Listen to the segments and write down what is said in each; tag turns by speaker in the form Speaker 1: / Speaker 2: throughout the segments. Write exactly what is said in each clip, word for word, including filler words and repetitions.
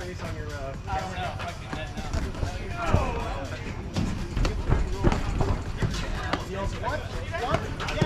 Speaker 1: face on your. Uh,
Speaker 2: I don't know. I can get now.
Speaker 1: What? What?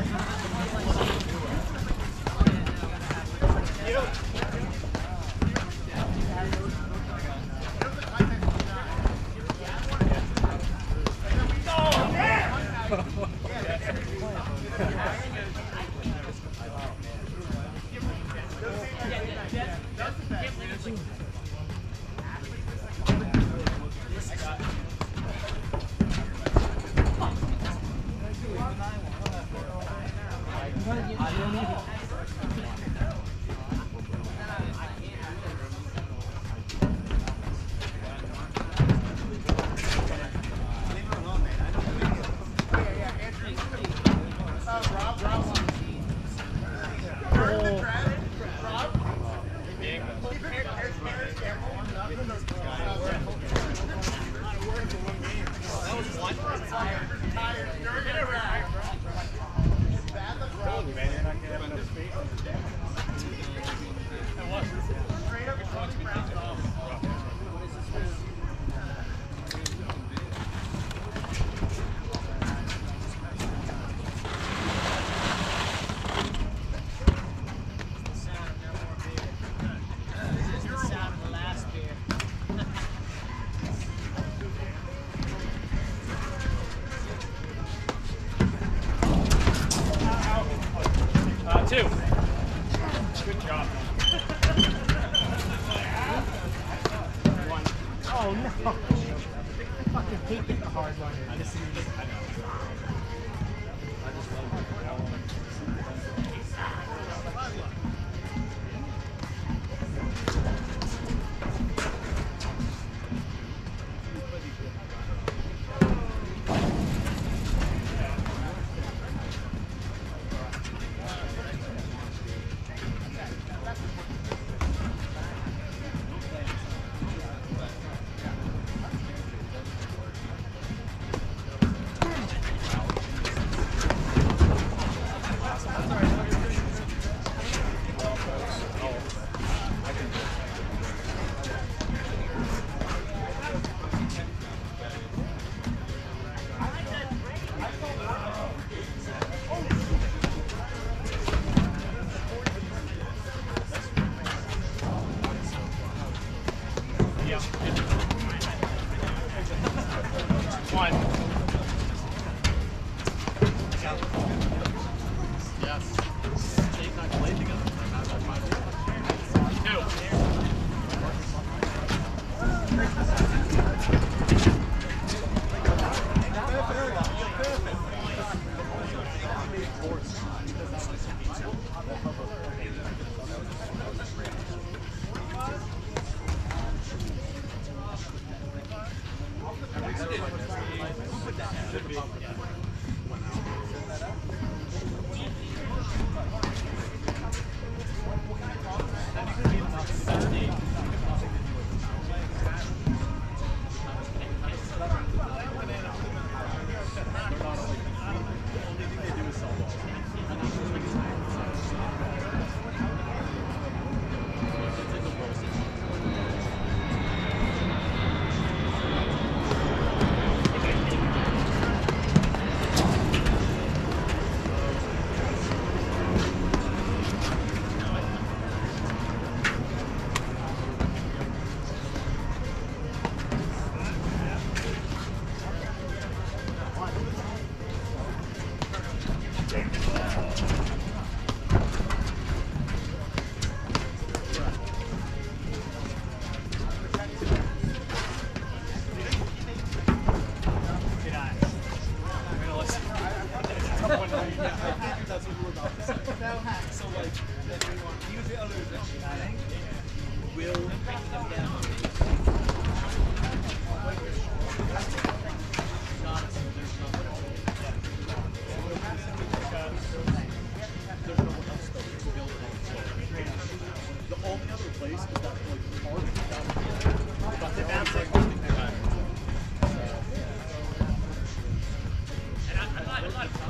Speaker 2: Two. Good job.
Speaker 1: One. Oh no. I fucking hate getting the hard one. I just I know. I just love it.
Speaker 2: One.
Speaker 1: Yes. Take not play together.
Speaker 2: Two.
Speaker 1: So like, use the others that she had. Will bring them down. The only other place is that like park, but the bouncing.
Speaker 2: And I'm not, I'm not.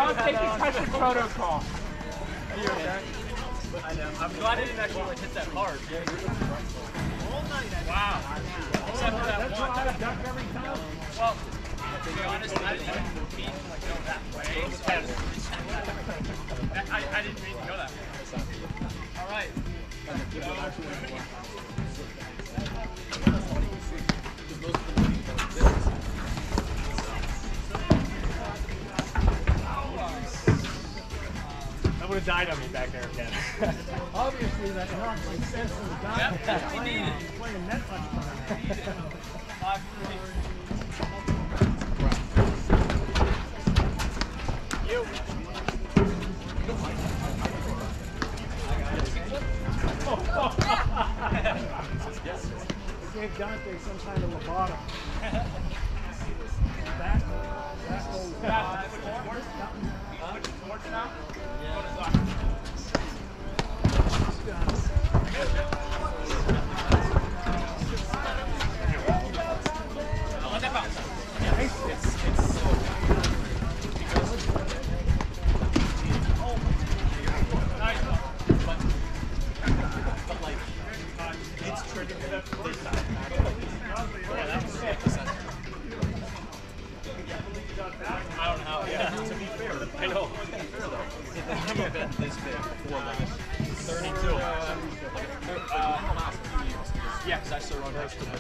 Speaker 1: Don't take the touching protocol.
Speaker 2: I know. I'm glad I didn't actually like hit that hard. Wow. Except for that
Speaker 1: That's
Speaker 2: one.
Speaker 1: why I duck every time.
Speaker 2: Well, to be honest, I didn't mean to like go that way. I, I didn't mean to go that way. All right.
Speaker 1: That would have died on me back there again. Obviously, that knocked my sense of the guy.
Speaker 2: Yep, that's what we needed.
Speaker 1: Playing net much
Speaker 2: Five, three. You.
Speaker 1: Gave Dante some kind of lobotomy. That, that whole
Speaker 2: Back to the court. Switch courts now. Go to soccer. Let that bounce.
Speaker 3: It's, it's so because
Speaker 2: Nice.
Speaker 3: but, but like it's triggered this side. Yeah, that was it.
Speaker 2: I don't know how.
Speaker 3: Yeah, to be fair,
Speaker 2: I know.
Speaker 3: to be fair though, if it hadn't been this big before like thirty-two, like uh, the last few years.
Speaker 2: Yeah, because I still run high school.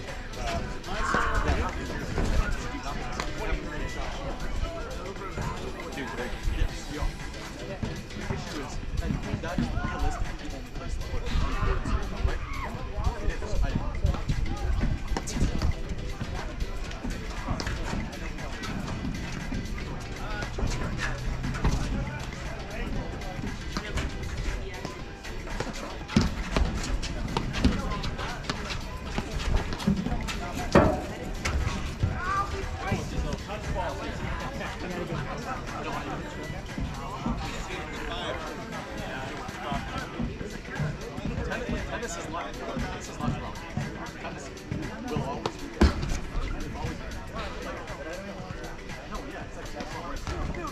Speaker 3: Dude, they, yes, we are. The issue is, and that is realistically the only place to put it, right? It is. I, Tennis is not, tennis is not wrong. Tennis will always be good. Always be good. Like, no, yeah, it's like that's all right.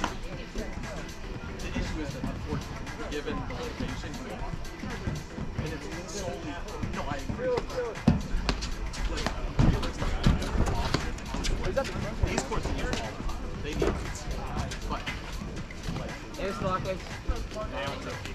Speaker 3: The issue is that unfortunately, given the location you are, and it's solely, no, I agree. Like, realistically, these courts are used all the time. They need it. But, like,
Speaker 1: Ace lockets.